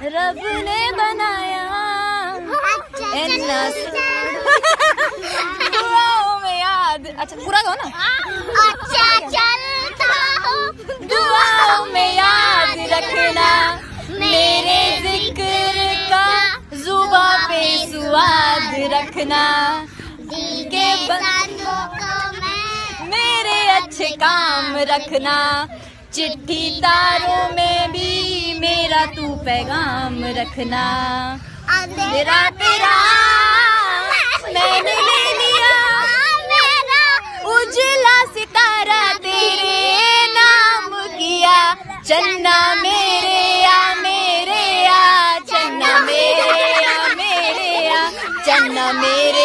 रब ने बनाया दुआओं में याद। अच्छा पूरा गाओ ना। अच्छा चलता हो दुआओं में याद रखना, मेरे जिक्र का जुबां पे स्वाद रखना, के बंदों को मेरे अच्छे काम रखना, चिट्ठी तारों में भी मेरा तू पैगाम रखना। मेरा तेरा मैंने ले लिया मेरा उजला सितारा तेरे नाम किया, चन्ना मेरे आ मेरे आ, चन्ना मेरे आ मेरे आ, चन्ना मेरे